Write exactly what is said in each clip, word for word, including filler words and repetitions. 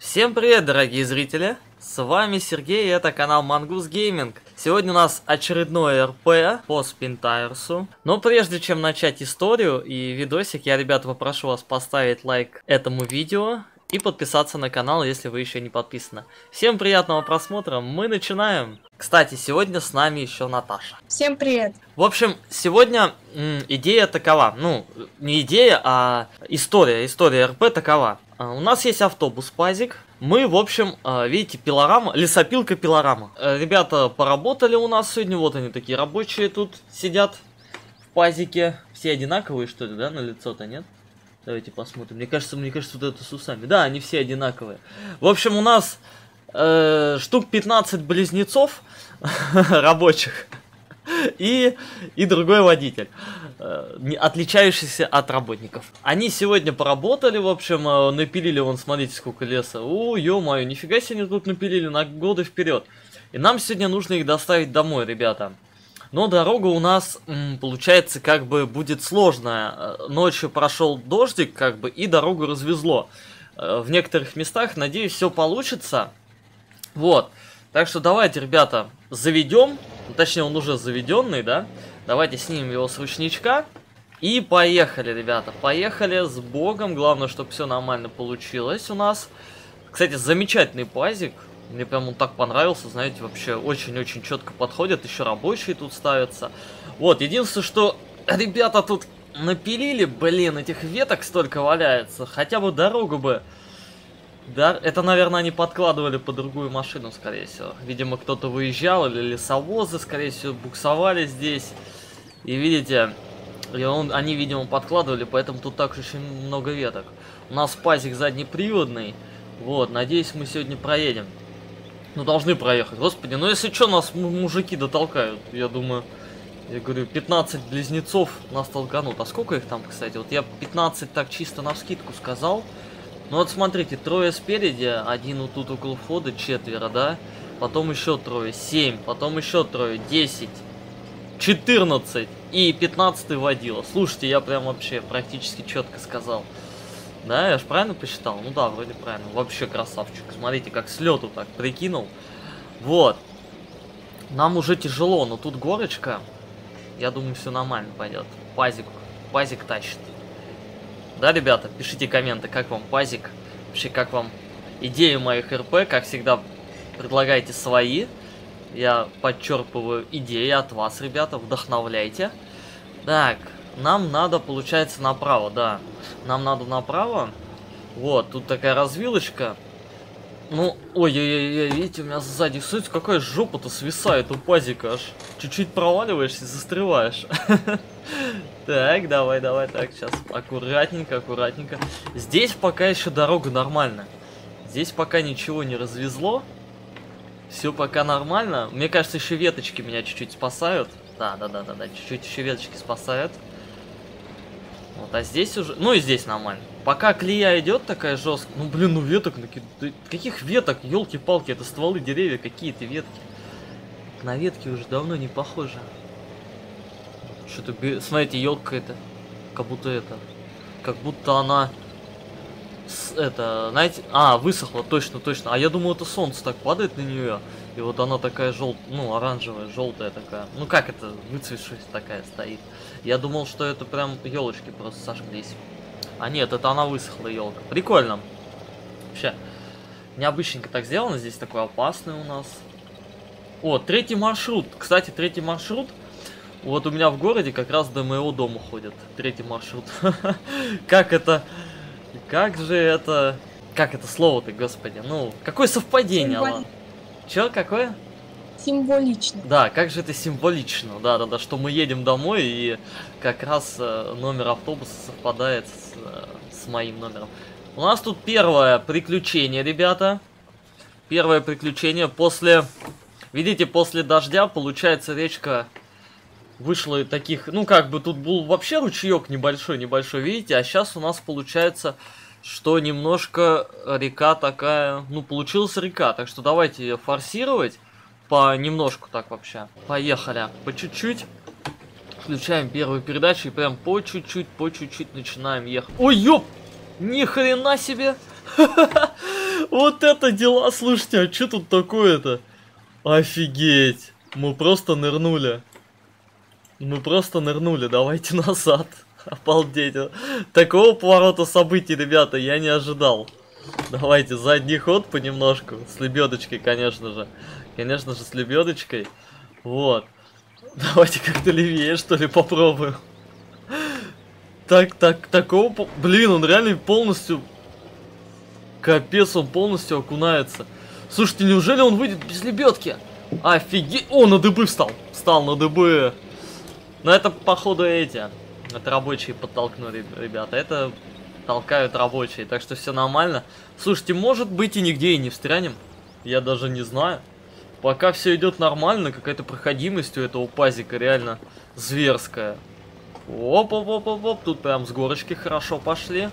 Всем привет, дорогие зрители! С вами Сергей, и это канал Mongoose Gaming. Сегодня у нас очередное РП по Спинтайрсу. Но прежде чем начать историю и видосик, я, ребята, попрошу вас поставить лайк этому видео и подписаться на канал, если вы еще не подписаны. Всем приятного просмотра, мы начинаем! Кстати, сегодня с нами еще Наташа. Всем привет! В общем, сегодня м, идея такова, ну, не идея, а история, история РП такова. А, у нас есть автобус Пазик, мы, в общем, а, видите, пилорама, лесопилка пилорама. А, ребята поработали у нас сегодня, вот они такие рабочие тут сидят в Пазике. Все одинаковые, что ли, да, на лицо-то, нет? Давайте посмотрим, мне кажется, мне кажется, вот это с усами. Да, они все одинаковые. В общем, у нас э, штук пятнадцать близнецов рабочих. И, и другой водитель, э, отличающийся от работников. Они сегодня поработали, в общем, э, напилили, вон, смотрите, сколько леса. О, ё-моё, нифига себе они тут напилили на годы вперед. И нам сегодня нужно их доставить домой, ребята. Но дорога у нас, м, получается, как бы будет сложная. Ночью прошел дождик, как бы, и дорогу развезло. Э, в некоторых местах, надеюсь, все получится. Вот. Так что давайте, ребята, заведем. Точнее, он уже заведенный, да? Давайте снимем его с ручничка. И поехали, ребята. Поехали с Богом. Главное, чтобы все нормально получилось у нас. Кстати, замечательный пазик. Мне прям он так понравился, знаете, вообще очень-очень четко подходит. Еще рабочие тут ставятся. Вот, единственное, что ребята тут напилили, блин, этих веток столько валяется. Хотя бы дорогу бы... Да, это, наверное, они подкладывали под другую машину, скорее всего. Видимо, кто-то выезжал, или лесовозы, скорее всего, буксовали здесь. И видите, и он, они, видимо, подкладывали, поэтому тут так очень много веток. У нас пазик заднеприводный. Вот, надеюсь, мы сегодня проедем. Ну, должны проехать. Господи, ну если что, нас мужики дотолкают. Я думаю, я говорю, пятнадцать близнецов нас толканут. А сколько их там, кстати? Вот я пятнадцать так чисто навскидку сказал. Ну вот смотрите, трое спереди, один вот тут около входа, четверо, да? Потом еще трое, семь, потом еще трое, десять, четырнадцать и пятнадцатый водила. Слушайте, я прям вообще практически четко сказал. Да, я же правильно посчитал? Ну да, вроде правильно. Вообще красавчик. Смотрите, как с лету так прикинул. Вот. Нам уже тяжело, но тут горочка. Я думаю, все нормально пойдет. Пазик, пазик тащит. Да, ребята, пишите комменты, как вам пазик, вообще как вам идеи моих РП, как всегда предлагайте свои. Я подчерпываю идеи от вас, ребята, вдохновляйте. Так, нам надо, получается, направо, да. Нам надо направо. Вот, тут такая развилочка. Ну, ой-ой-ой, видите, у меня сзади, смотрите, какая жопа-то свисает у пазика аж. Чуть-чуть проваливаешься, застреваешь. Так, давай, давай, так, сейчас аккуратненько, аккуратненько. Здесь пока еще дорога нормальная. Здесь пока ничего не развезло. Все пока нормально. Мне кажется, еще веточки меня чуть-чуть спасают. Да, да, да, да, да, чуть-чуть еще веточки спасают. Вот, а здесь уже... Ну и здесь нормально. Пока клея идет такая жесткая. Ну, блин, ну веток накидывают. Каких веток? Елки-палки, это стволы деревья, какие-то ветки. На ветки уже давно не похоже. Что-то, смотрите, елка это, как будто это, как будто она, с, это, знаете, а, высохла, точно, точно. А я думал, это солнце так падает на нее, и вот она такая желтая, ну, оранжевая, желтая такая. Ну, как это, выцветшая такая стоит. Я думал, что это прям елочки просто сожглись. А нет, это она высохла, елка. Прикольно. Вообще, необычненько так сделано, здесь такой опасный у нас. О, третий маршрут. Кстати, третий маршрут. Вот у меня в городе как раз до моего дома ходит третий маршрут. Как это... Как же это... Как это слово-то, господи? Ну, какое совпадение, ладно. Чё, какое? Символично. Да, как же это символично. Да-да-да, что мы едем домой, и как раз э, номер автобуса совпадает с, э, с моим номером. У нас тут первое приключение, ребята. Первое приключение после... Видите, после дождя, получается, речка... Вышло таких, ну как бы тут был вообще ручеек небольшой-небольшой, видите, а сейчас у нас получается, что немножко река такая, ну получилась река, так что давайте ее форсировать по немножку так вообще. Поехали, по чуть-чуть, включаем первую передачу и прям по чуть-чуть, по чуть-чуть начинаем ехать. Ой, ёп, ни хрена себе, Вот это дела, слушайте, а что тут такое-то? Офигеть. Мы просто нырнули. Мы просто нырнули, давайте назад. Обалдеть. Такого поворота событий, ребята, я не ожидал. Давайте задний ход понемножку. С лебедочкой, конечно же. Конечно же, с лебедочкой. Вот. Давайте как-то левее, что ли, попробуем. Так, так, такого... Блин, он реально полностью... Капец, он полностью окунается. Слушайте, неужели он выйдет без лебедки? Офигеть. О, на дыбы встал. Встал на дыбы. Но это, походу, эти. Это рабочие подтолкнули, ребята. Это толкают рабочие. Так что все нормально. Слушайте, может быть и нигде и не встрянем. Я даже не знаю. Пока все идет нормально, какая-то проходимость у этого пазика реально зверская. Оп-оп-оп-оп-оп. Тут прям с горочки хорошо пошли.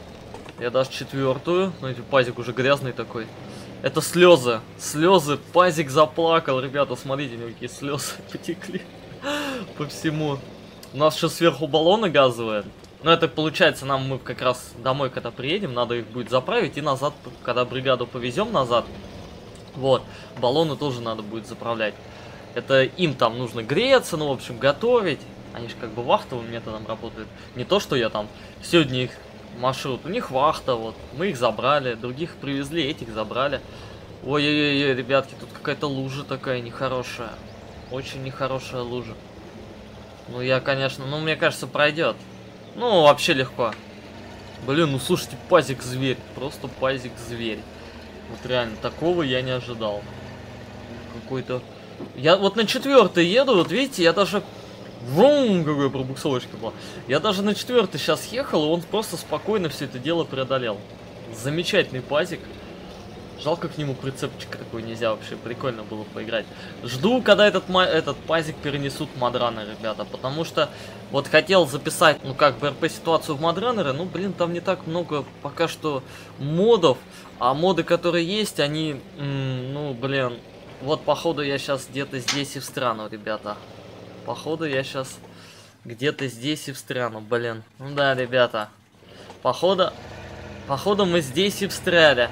Я даже четвертую. Ну, пазик уже грязный такой. Это слезы. Слезы. Пазик заплакал. Ребята, смотрите, какие слезы потекли по всему. У нас сейчас сверху баллоны газовые. Но это получается, нам мы как раз домой, когда приедем, надо их будет заправить. И назад, когда бригаду повезем назад. Вот. Баллоны тоже надо будет заправлять. Это им там нужно греться, ну, в общем, готовить. Они же как бы вахтовым методом работают. Не то, что я там сегодня их маршрут. У них вахта, вот. Мы их забрали, других привезли, этих забрали. Ой-ой-ой, ребятки, тут какая-то лужа такая нехорошая. Очень нехорошая лужа. Ну, я, конечно, ну, мне кажется, пройдет. Ну, вообще легко. Блин, ну, слушайте, пазик зверь. Просто пазик зверь. Вот реально, такого я не ожидал. Какой-то... Я вот на четвертый еду, вот видите, я даже... Вум, какой пробуксовочка была. Я даже на четвертый сейчас ехал, и он просто спокойно все это дело преодолел. Замечательный пазик. Жалко, к нему прицепчик такой нельзя вообще. Прикольно было поиграть. Жду, когда этот, этот пазик перенесут в Мадранер, ребята. Потому что вот хотел записать, ну как бы, эр пи-ситуацию в Мадранере. Ну, блин, там не так много пока что модов. А моды, которые есть, они, ну, блин. Вот, походу, я сейчас где-то здесь и встряну, ребята. Походу, я сейчас где-то здесь и встряну, блин. Ну да, ребята. Походу, походу мы здесь и встряли.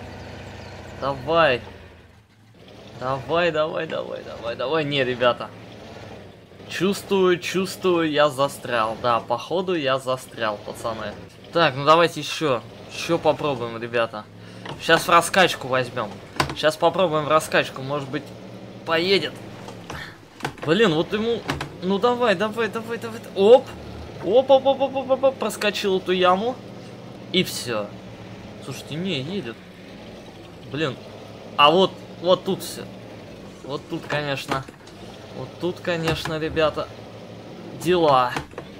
Давай. Давай, давай, давай, давай, давай. Не, ребята. Чувствую, чувствую, я застрял. Да, походу я застрял, пацаны. Так, ну давайте еще. Еще попробуем, ребята. Сейчас в раскачку возьмем. Сейчас попробуем в раскачку. Может быть, поедет. Блин, вот ему... Ну давай, давай, давай, давай. Оп. Оп, оп, оп, оп, оп, оп, оп. Проскочил эту яму. И все. Слушайте, не, едет. Блин. А вот, вот тут все. Вот тут, конечно. Вот тут, конечно, ребята. Дела.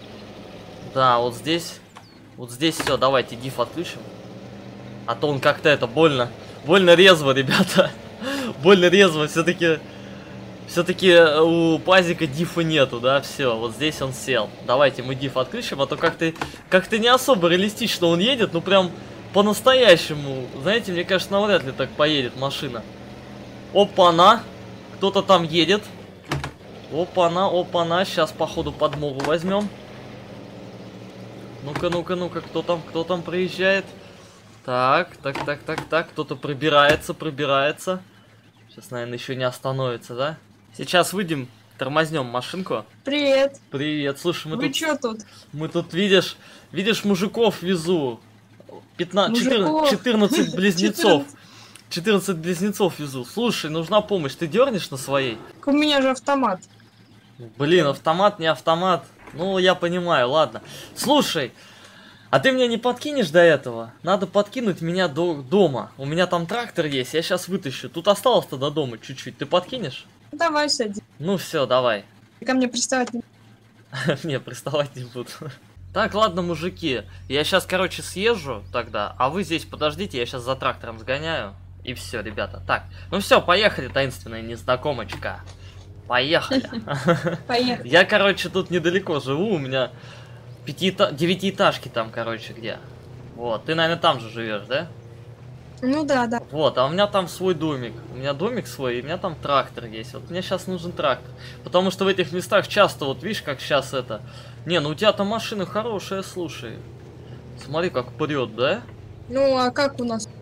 Да, вот здесь. Вот здесь все. Давайте диф отключим. А то он как-то это больно. Больно резво, ребята. Больно резво. Все-таки... Все-таки у пазика дифа нету, да, все, вот здесь он сел. Давайте мы диф отключим, а то как-то как-то не особо реалистично он едет, ну прям по-настоящему. Знаете, мне кажется, навряд ли так поедет машина. Опа-на, кто-то там едет. Опа-на, опа-на, сейчас походу подмогу возьмем. Ну-ка, ну-ка, ну-ка, кто там, кто там проезжает? Так, так, так, так, так, кто-то пробирается, пробирается. Сейчас, наверное, еще не остановится, да? Сейчас выйдем, тормознем машинку. Привет. Привет. Слушай, мы Вы тут... чё тут? Мы тут, видишь, видишь, мужиков везу. пятнадцать, четырнадцать, четырнадцать близнецов. четырнадцать близнецов везу. Слушай, нужна помощь. Ты дернешь на своей? У меня же автомат. Блин, автомат, не автомат. Ну, я понимаю, ладно. Слушай, а ты меня не подкинешь до этого? Надо подкинуть меня до дома. У меня там трактор есть, я сейчас вытащу. Тут осталось-то до дома чуть-чуть. Ты подкинешь? Давай, садись. Ну все, давай. Ты ко мне приставать не... Не, приставать не буду. Так, ладно, мужики. Я сейчас, короче, съезжу тогда. А вы здесь подождите, я сейчас за трактором сгоняю. И все, ребята. Так, ну все, поехали, таинственная незнакомочка. Поехали. Поехали. Я, короче, тут недалеко живу. У меня пятиэтаж... девятиэтажки там, короче, где. Вот, ты, наверное, там же живешь, да? Ну да, да. Вот, а у меня там свой домик. У меня домик свой, и у меня там трактор есть. Вот мне сейчас нужен трактор. Потому что в этих местах часто, вот видишь, как сейчас это... Не, ну у тебя там машина хорошая, слушай. Смотри, как прет, да? Ну, а как у нас?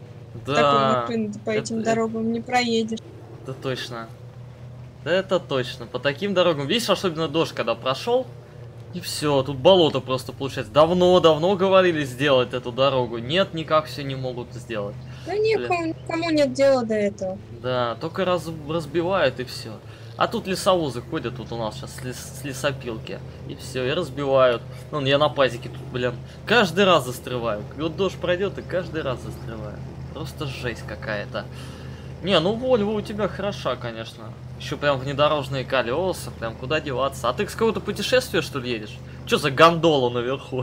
Такой Да, машины ты по это- этим это- дорогам не проедешь. это точно. Это точно. По таким дорогам. Видишь, особенно дождь, когда прошел. И все, тут болото просто получается. Давно-давно говорили сделать эту дорогу. Нет, никак все не могут сделать. Да никому, никому нет дела до этого. Да, только раз, разбивают и все. А тут лесовозы ходят, тут у нас сейчас с, лес, с лесопилки. И все, и разбивают. Ну, я на пазике тут, блин, каждый раз застреваю. Вот дождь пройдет, и каждый раз застреваю. Просто жесть какая-то. Не, ну Вольво у тебя хороша, конечно. Еще прям внедорожные колеса, прям куда деваться. А ты с какого-то путешествия, что ли, едешь? Че за гондола наверху?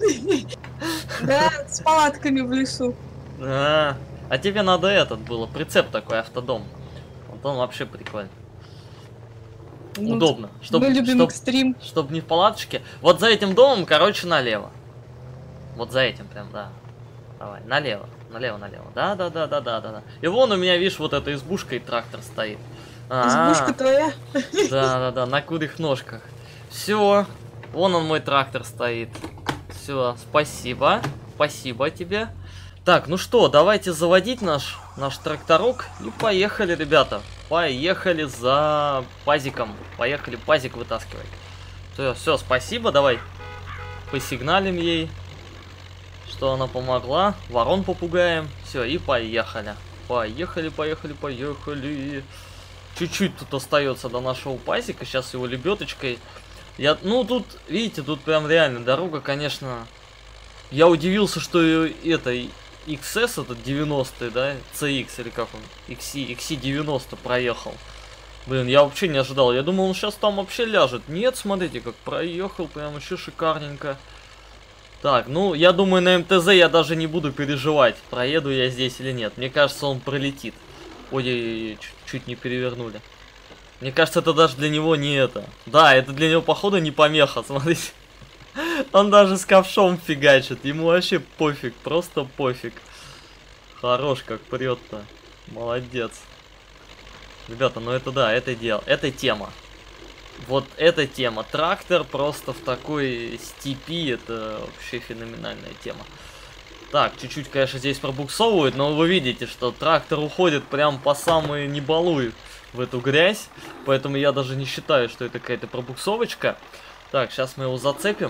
Да, с палатками в лесу. А, а тебе надо этот было, прицеп такой, автодом. Вот он вообще прикольный. Ну, Удобно. Чтоб, Мы любим чтоб, экстрим. чтоб не в палаточке. Вот за этим домом, короче, налево. Вот за этим прям, да. Давай, налево. Налево, налево. Да, да, да, да, да, да, да. И вон у меня, видишь, вот эта избушка и трактор стоит. Избушка твоя. Да, да, да, на курьих ножках. Все. Вон он, мой трактор стоит. Все, спасибо. Спасибо тебе. Так, ну что, давайте заводить наш, наш тракторок. И поехали, ребята. Поехали за пазиком. Поехали пазик вытаскивать. Все, все, спасибо, давай посигналим ей, что она помогла. Ворон попугаем. Все, и поехали. Поехали, поехали, поехали. Чуть-чуть тут остается до нашего пазика. Сейчас его лебедочкой. Я, ну тут, видите, тут прям реально дорога, конечно. Я удивился, что это икс эс, этот девяностый, да, си икс или как он, икс и, икс и девяносто проехал. Блин, я вообще не ожидал. Я думал, он сейчас там вообще ляжет. Нет, смотрите, как проехал, прям еще шикарненько. Так, ну, я думаю, на эм тэ зэ я даже не буду переживать, проеду я здесь или нет. Мне кажется, он пролетит. Ой, чуть не перевернули. Мне кажется, это даже для него не это. Да, это для него, походу, не помеха, смотрите. Он даже с ковшом фигачит. Ему вообще пофиг, просто пофиг. Хорош, как прет-то. Молодец. Ребята, ну это да, это дело. Это тема. Вот эта тема. Трактор просто в такой степи. Это вообще феноменальная тема. Так, чуть-чуть, конечно, здесь пробуксовывает, но вы видите, что трактор уходит прям по самые не балуй в эту грязь. Поэтому я даже не считаю, что это какая-то пробуксовочка. Так, сейчас мы его зацепим.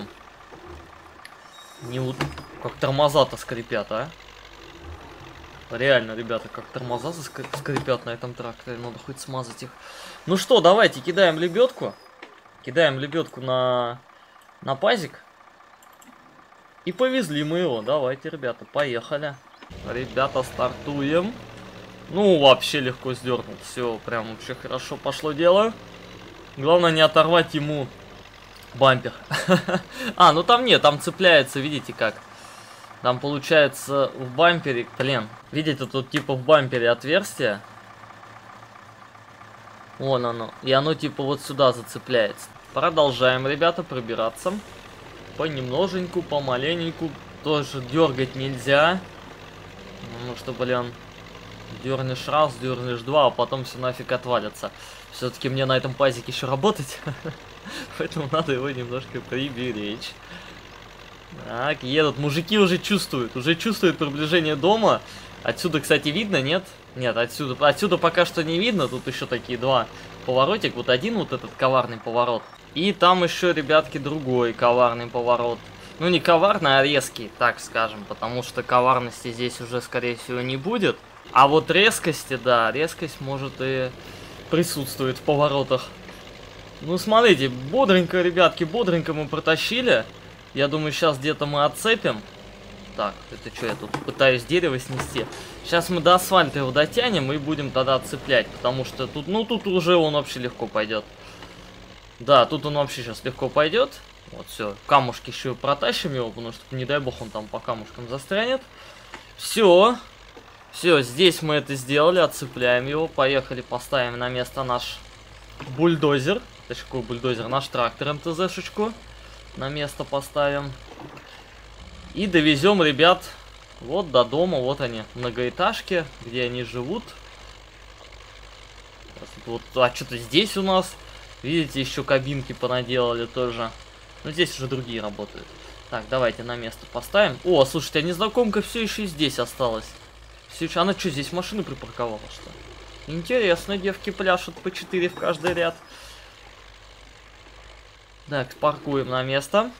Не вот как тормоза-то скрипят, а? Реально, ребята, как тормоза скрипят на этом тракторе. Надо хоть смазать их. Ну что, давайте кидаем лебедку. Кидаем лебедку на, на пазик. И повезли мы его. Давайте, ребята, поехали. Ребята, стартуем. Ну, вообще легко сдернул. Все, прям вообще хорошо пошло дело. Главное не оторвать ему бампер. А, ну там нет, там цепляется, видите как. Там получается в бампере, блин, видите, тут типа в бампере отверстие. Вон оно. И оно типа вот сюда зацепляется. Продолжаем, ребята, пробираться. Понемноженьку, помаленьку. Тоже дергать нельзя. Потому что, блин, дернешь раз, дернешь два, а потом все нафиг отвалится. Все-таки мне на этом пазике еще работать. Поэтому надо его немножко приберечь. Так, едут. Мужики уже чувствуют. Уже чувствуют приближение дома. Отсюда, кстати, видно, нет? Нет, отсюда. Отсюда пока что не видно. Тут еще такие два поворотик. Вот один вот этот коварный поворот. И там еще, ребятки, другой коварный поворот. Ну, не коварный, а резкий, так скажем. Потому что коварности здесь уже, скорее всего, не будет. А вот резкости, да, резкость может и присутствует в поворотах. Ну, смотрите, бодренько, ребятки, бодренько мы протащили. Я думаю, сейчас где-то мы отцепим. Так, это что, я тут пытаюсь дерево снести. Сейчас мы до асфальта его дотянем и будем тогда отцеплять. Потому что тут, ну, тут уже он вообще легко пойдет. Да, тут он вообще сейчас легко пойдет. Вот, все, камушки еще протащим его, потому что, не дай бог, он там по камушкам застрянет. Все. Все, здесь мы это сделали, отцепляем его. Поехали, поставим на место наш бульдозер. Точнее, какой бульдозер? Наш трактор эм тэ зэ-шечку на место поставим. И довезем ребят вот до дома. Вот они, многоэтажки, где они живут. Вот, а что-то здесь у нас, видите, еще кабинки понаделали тоже. Но здесь уже другие работают. Так, давайте на место поставим. О, слушайте, а незнакомка все еще здесь осталась. Сейчас она что, здесь машины припарковала, что ли? Интересно, девки пляшут по четыре в каждый ряд. Так, паркуем на место.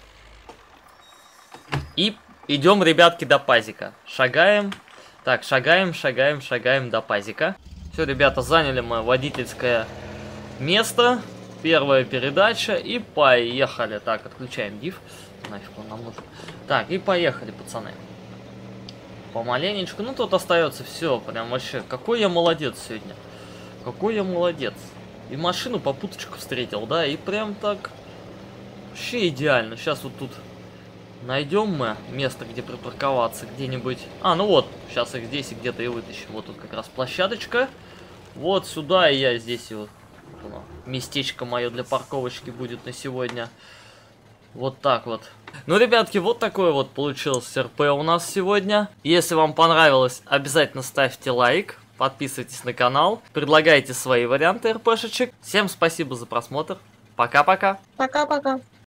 И идем, ребятки, до пазика. Шагаем. Так, шагаем, шагаем, шагаем до пазика. Все, ребята, заняли мы водительское место. Первая передача. И поехали. Так, отключаем диф. Нафиг он нам нужен. Так, и поехали, пацаны. Помаленечку. Ну, тут остается все. Прям вообще. Какой я молодец сегодня. Какой я молодец. И машину попуточку встретил, да. И прям так. Вообще идеально. Сейчас вот тут найдем мы место, где припарковаться где-нибудь. А, ну вот. Сейчас их здесь и где-то и вытащим. Вот тут как раз площадочка. Вот сюда и я здесь и вот. Местечко мое для парковочки будет на сегодня. Вот так вот. Ну, ребятки, вот такой вот получился РП у нас сегодня. Если вам понравилось, обязательно ставьте лайк. Подписывайтесь на канал. Предлагайте свои варианты РПшечек. Всем спасибо за просмотр. Пока-пока. Пока-пока.